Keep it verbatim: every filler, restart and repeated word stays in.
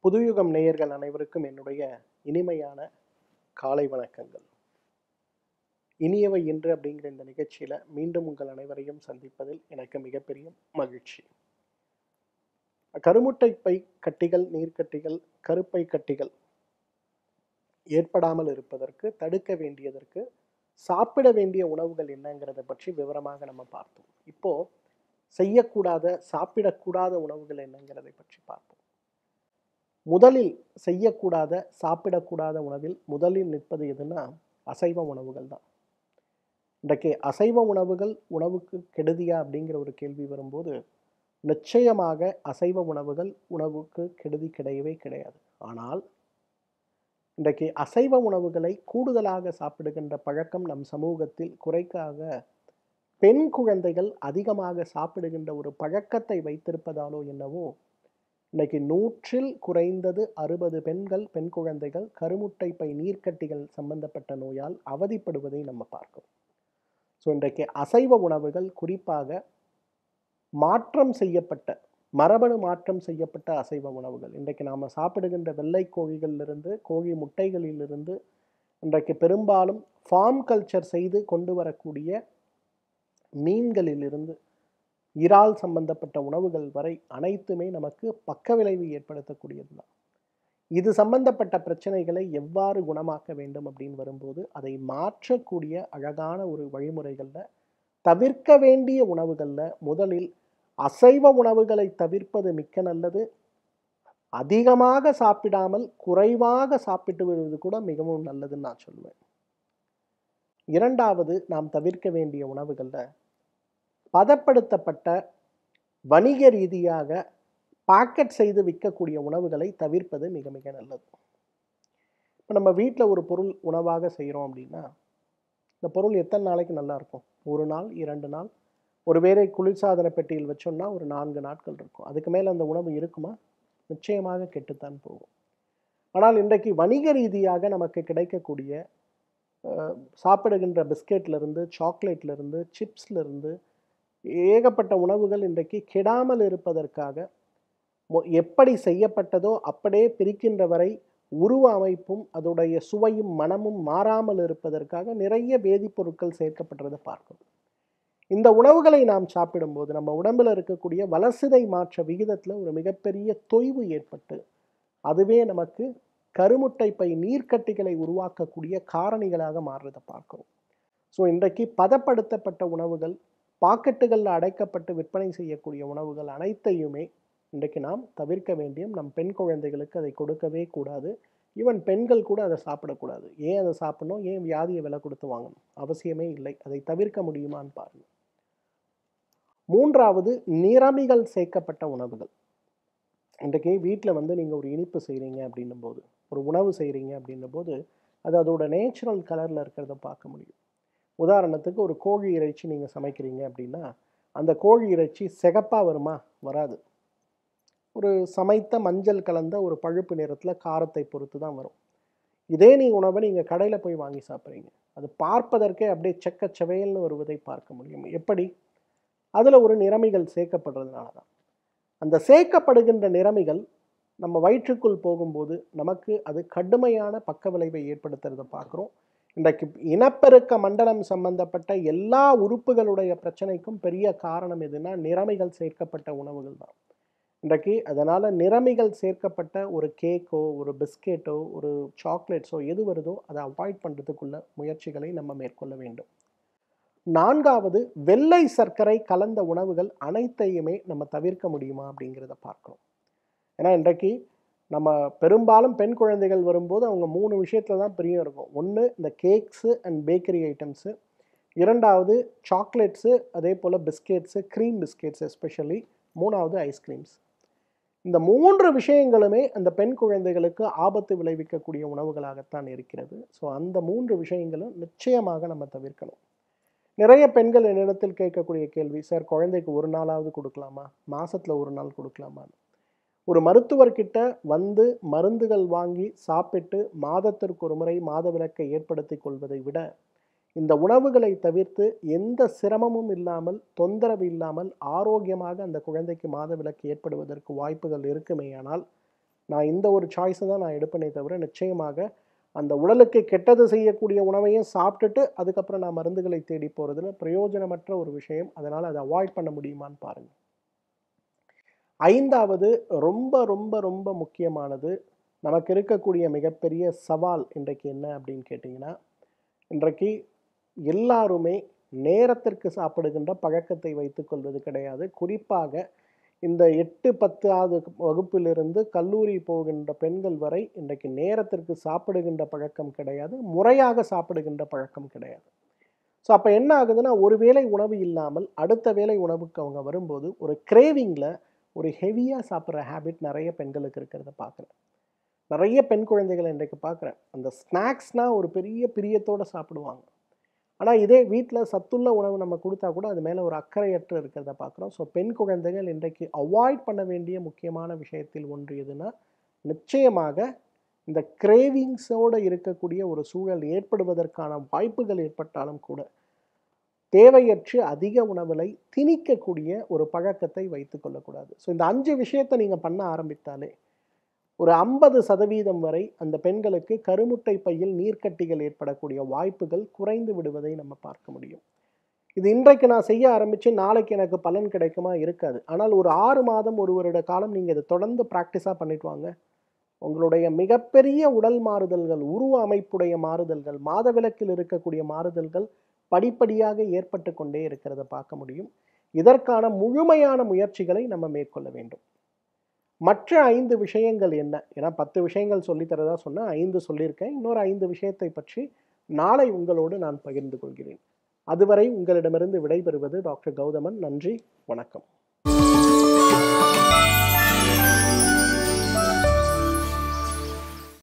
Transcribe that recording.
புதுயுகம் நேயர்கள் அனைவருக்கும் என்னுடைய இனிமையான காலை வணக்கங்கள். இனியவை இன்று அப்படிங்கிற இந்த நிகழ்ச்சியில் மீண்டும் உங்கள் அனைவரையும் சந்திப்பதில் எனக்கு மிகப்பெரிய மகிழ்ச்சி. கருமுட்டை பை கட்டிகள், நீர்க்கட்டிகள், கருப்பை கட்டிகள் ஏற்படாமல் இருப்பதற்கு தடுக்க வேண்டியதற்கு சாப்பிட வேண்டிய உணவுகள் என்னங்கிறத பற்றி விவரமாக நம்ம பார்த்தோம். இப்போ செய்யக்கூடாத சாப்பிடக்கூடாத உணவுகள் என்னங்கிறதை பற்றி பார்ப்போம். முதலில் செய்யக்கூடாத சாப்பிடக்கூடாத உணவில் முதலில் நிற்பது எதுனா அசைவ உணவுகள் தான். இன்றைக்கு அசைவ உணவுகள் உணவுக்கு கெடுதியா அப்படிங்கிற ஒரு கேள்வி வரும்போது நிச்சயமாக அசைவ உணவுகள் உணவுக்கு கெடுதி கிடையவே கிடையாது. ஆனால் இன்றைக்கு அசைவ உணவுகளை கூடுதலாக சாப்பிடுகின்ற பழக்கம் நம் சமூகத்தில் குறைக்காக பெண் குழந்தைகள் அதிகமாக சாப்பிடுகின்ற ஒரு பழக்கத்தை வைத்திருப்பதாலோ என்னவோ இன்னைக்கு நூற்றில் குறைந்தது அறுபது பெண்கள் பெண் குழந்தைகள் கருமுட்டை பை நீர்க்கட்டிகள் சம்பந்தப்பட்ட நோயால் அவதிப்படுவதை நம்ம பார்க்கிறோம். ஸோ இன்றைக்கு அசைவ உணவுகள் குறிப்பாக மாற்றம் செய்யப்பட்ட மரபணு மாற்றம் செய்யப்பட்ட அசைவ உணவுகள், இன்றைக்கு நாம் சாப்பிடுகின்ற வெள்ளை கோழிகளிலிருந்து கோழி முட்டைகளிலிருந்து இன்றைக்கு பெரும்பாலும் ஃபார்ம் கல்ச்சர் செய்து கொண்டு வரக்கூடிய மீன்களிலிருந்து இறால் சம்பந்தப்பட்ட உணவுகள் வரை அனைத்துமே நமக்கு பக்க விளைவு ஏற்படுத்தக்கூடியது தான். இது சம்பந்தப்பட்ட பிரச்சனைகளை எவ்வாறு குணமாக்க வேண்டும் அப்படின்னு வரும்போது அதை மாற்றக்கூடிய அழகான ஒரு வழிமுறைகளில் தவிர்க்க வேண்டிய உணவுகளில் முதலில் அசைவ உணவுகளை தவிர்ப்பது மிக்க நல்லது. அதிகமாக சாப்பிடாமல் குறைவாக சாப்பிட்டு வருவது கூட மிகவும் நல்லதுன்னு நான் சொல்லுவேன். இரண்டாவது, நாம் தவிர்க்க வேண்டிய உணவுகளில் பதப்படுத்தப்பட்ட வணிக ரீதியாக பாக்கெட் செய்து விற்கக்கூடிய உணவுகளை தவிர்ப்பது மிக மிக நல்லது. இப்போ நம்ம வீட்டில் ஒரு பொருள் உணவாக செய்கிறோம் அப்படின்னா இந்த பொருள் எத்தனை நாளைக்கு நல்லா இருக்கும்? ஒரு நாள், இரண்டு நாள், ஒருவேளை குளிர்சாதன பெட்டியில் வச்சோம்னா ஒரு நான்கு நாட்கள் இருக்கும். அதுக்கு மேலே அந்த உணவு இருக்குமா? நிச்சயமாக கெட்டுத்தான் போகும். ஆனால் இன்றைக்கு வணிக ரீதியாக நமக்கு கிடைக்கக்கூடிய சாப்பிடுகின்ற பிஸ்கெட்லேருந்து, சாக்லேட்லேருந்து, சிப்ஸ்லேருந்து ஏகப்பட்ட உணவுகள் இன்றைக்கு கெடாமல் இருப்பதற்காக எப்படி செய்யப்பட்டதோ அப்படியே பிரிக்கின்ற வரை உருவ அமைப்பும் அதோடைய சுவையும் மனமும் மாறாமல் இருப்பதற்காக நிறைய வேதிப்பொருட்கள் சேர்க்கப்பட்டதை பார்க்கணும். இந்த உணவுகளை நாம் சாப்பிடும்போது நம்ம உடம்பில் இருக்கக்கூடிய வளர்சிதை மாற்ற விகிதத்தில் ஒரு மிகப்பெரிய தொய்வு ஏற்பட்டு அதுவே நமக்கு கருமுட்டை பை நீர்க்கட்டிகளை உருவாக்கக்கூடிய காரணிகளாக மாறுறதை பார்க்கிறோம். ஸோ இன்றைக்கு பதப்படுத்தப்பட்ட உணவுகள், பாக்கெட்டுகளில் அடைக்கப்பட்டு விற்பனை செய்யக்கூடிய உணவுகள் அனைத்தையுமே இன்றைக்கு நாம் தவிர்க்க வேண்டியும். நம் பெண் குழந்தைகளுக்கு அதை கொடுக்கவே கூடாது. ஈவன் பெண்கள் கூட அதை சாப்பிடக்கூடாது. ஏன் அதை சாப்பிடணும்? ஏன் வியாதியை விலை கொடுத்து வாங்கணும்? அவசியமே இல்லை. அதை தவிர்க்க முடியுமான்னு பாருங்கள். மூன்றாவது, நிறமிகள் சேர்க்கப்பட்ட உணவுகள். இன்றைக்கு வீட்டில் வந்து நீங்கள் ஒரு இனிப்பு செய்கிறீங்க அப்படின்னும் போது, ஒரு உணவு செய்கிறீங்க அப்படின்னும் போது அது அதோட நேச்சுரல் கலரில் இருக்கிறத பார்க்க முடியும். உதாரணத்துக்கு ஒரு கோழி இறைச்சி நீங்கள் சமைக்கிறீங்க அப்படின்னா அந்த கோழி இறைச்சி சிகப்பாக வருமா? வராது. ஒரு சமைத்த மஞ்சள் கலந்த ஒரு பழுப்பு நிறத்தில் காரத்தை பொறுத்து தான் வரும். இதே நீ உணவை நீங்கள் கடையில் போய் வாங்கி சாப்பிட்றீங்க, அது பார்ப்பதற்கே அப்படியே செக்க செவையல்னு வருவதை பார்க்க முடியும். எப்படி? அதில் ஒரு நிறமிகள் சேர்க்கப்படுறதுனால தான். அந்த சேர்க்கப்படுகின்ற நிறமிகள் நம்ம வயிற்றுக்குள் போகும்போது நமக்கு அது கடுமையான பக்க விளைவை ஏற்படுத்துறதை பார்க்குறோம். இன்றைக்கு இனப்பெருக்க மண்டலம் சம்பந்தப்பட்ட எல்லா உறுப்புகளுடைய பிரச்சனைக்கும் பெரிய காரணம் எதுனா நிறமிகள் சேர்க்கப்பட்ட உணவுகள் தான். இன்றைக்கு அதனால் நிறமிகள் சேர்க்கப்பட்ட ஒரு கேக்கோ, ஒரு பிஸ்கெட்டோ, ஒரு சாக்லேட்ஸோ எது வருதோ அதை அவாய்ட் பண்ணுறதுக்குள்ள முயற்சிகளை நம்ம மேற்கொள்ள வேண்டும். நான்காவது, வெள்ளை சர்க்கரை கலந்த உணவுகள் அனைத்தையுமே நம்ம தவிர்க்க முடியுமா அப்படிங்கிறத பார்க்கணும். ஏன்னா இன்றைக்கு நம்ம பெரும்பாலும் பெண் குழந்தைகள் வரும்போது அவங்க மூணு விஷயத்தில் தான் பிரியம் இருக்கும். ஒன்று இந்த கேக்ஸு அண்ட் பேக்கரி ஐட்டம்ஸு, இரண்டாவது சாக்லேட்ஸு, அதே போல் பிஸ்கெட்ஸு, க்ரீம் பிஸ்கெட்ஸ் எஸ்பெஷலி, மூணாவது ஐஸ்கிரீம்ஸ். இந்த மூன்று விஷயங்களுமே அந்த பெண் குழந்தைகளுக்கு ஆபத்து விளைவிக்கக்கூடிய உணவுகளாகத்தான் இருக்கிறது. ஸோ அந்த மூன்று விஷயங்களும் நிச்சயமாக நம்ம தவிர்க்கணும். நிறைய பெண்கள் என்னிடத்தில் கேட்கக்கூடிய கேள்வி, சார் குழந்தைக்கு ஒரு நாளாவது கொடுக்கலாமா? மாதத்தில் ஒரு நாள் கொடுக்கலாமான்னு. ஒரு மருத்துவர்கிட்ட வந்து மருந்துகள் வாங்கி சாப்பிட்டு மாதத்திற்கு ஒரு முறை மாதவிலக்கை ஏற்படுத்தி கொள்வதை விட இந்த உணவுகளை தவிர்த்து எந்த சிரமமும் இல்லாமல், தொந்தரவு இல்லாமல் ஆரோக்கியமாக அந்த குழந்தைக்கு மாதவிலக்கு ஏற்படுவதற்கு வாய்ப்புகள் இருக்குமேயானால் நான் இந்த ஒரு சாய்ஸை தான் நான் எடுப்பேனே தவிர நிச்சயமாக அந்த உடலுக்கு கெட்டது செய்யக்கூடிய உணவையும் சாப்பிட்டுட்டு அதுக்கப்புறம் நான் மருந்துகளை தேடி போகிறதுல பிரயோஜனமற்ற ஒரு விஷயம். அதனால் அதை அவாய்ட் பண்ண முடியுமான்னு பாருங்கள். ஐந்தாவது ரொம்ப ரொம்ப ரொம்ப முக்கியமானது, நமக்கு இருக்கக்கூடிய மிகப்பெரிய சவால் இன்றைக்கு என்ன அப்படின்னு கேட்டிங்கன்னா, இன்றைக்கு எல்லாருமே நேரத்திற்கு சாப்பிடுகின்ற பழக்கத்தை வைத்துக்கொள்வது கிடையாது. குறிப்பாக இந்த எட்டு பத்தாவது வகுப்பிலிருந்து கல்லூரி போகின்ற பெண்கள் வரை இன்றைக்கு நேரத்திற்கு சாப்பிடுகின்ற பழக்கம் கிடையாது, முறையாக சாப்பிடுகின்ற பழக்கம் கிடையாது. ஸோ அப்போ என்ன ஆகுதுன்னா, ஒரு வேளை உணவு இல்லாமல் அடுத்த வேளை உணவுக்கு அவங்க வரும்போது ஒரு கிரேவிங்கில் ஒரு ஹெவியாக சாப்பிட்ற ஹேபிட் நிறைய பெண்களுக்கு இருக்கிறத பார்க்குறேன். நிறைய பெண் குழந்தைகளை இன்றைக்கு பார்க்குறேன். அந்த ஸ்நாக்ஸ்னால் ஒரு பெரிய பிரியத்தோடு சாப்பிடுவாங்க. ஆனால் இதே வீட்டில் சத்துள்ள உணவு நம்ம கொடுத்தா கூட அது மேலே ஒரு அக்கறையற்று இருக்கிறத பார்க்குறோம். ஸோ பெண் குழந்தைகள் இன்றைக்கு அவாய்ட் பண்ண வேண்டிய முக்கியமான விஷயத்தில் ஒன்று எதுனா, நிச்சயமாக இந்த கிரேவிங்ஸோடு இருக்கக்கூடிய ஒரு சூழல் ஏற்படுவதற்கான வாய்ப்புகள் ஏற்பட்டாலும் கூட தேவையற்று அதிக உணவுகளை திணிக்கக்கூடிய ஒரு பழக்கத்தை வைத்து கொள்ளக்கூடாது. ஸோ இந்த அஞ்சு விஷயத்தை நீங்கள் பண்ண ஆரம்பித்தாலே ஒரு ஐம்பது சதவீதம் வரை அந்த பெண்களுக்கு கருமுட்டை பையில் நீர்க்கட்டிகள் ஏற்படக்கூடிய வாய்ப்புகள் குறைந்து விடுவதை நம்ம பார்க்க முடியும். இது இன்றைக்கு நான் செய்ய ஆரம்பித்து நாளைக்கு எனக்கு பலன் கிடைக்குமா? இருக்காது. ஆனால் ஒரு ஆறு மாதம் ஒரு வருட காலம் நீங்கள் இதை தொடர்ந்து ப்ராக்டிஸாக பண்ணிட்டு வாங்க. உங்களுடைய மிகப்பெரிய உடல் மாறுதல்கள், உருவ அமைப்புடைய மாறுதல்கள், மாதவிலக்கில் இருக்கக்கூடிய மாறுதல்கள் படிப்படியாக ஏற்பட்டு கொண்டே இருக்கிறத பார்க்க முடியும். இதற்கான முழுமையான முயற்சிகளை நம்ம மேற்கொள்ள வேண்டும். மற்ற ஐந்து விஷயங்கள் என்ன? ஏன்னா பத்து விஷயங்கள் சொல்லித்தரதா சொன்னால் ஐந்து சொல்லியிருக்கேன். இன்னொரு ஐந்து விஷயத்தை பற்றி நாளை உங்களோடு நான் பகிர்ந்து கொள்கிறேன். அதுவரை உங்களிடமிருந்து விடைபெறுவது டாக்டர் கௌதமன். நன்றி, வணக்கம்.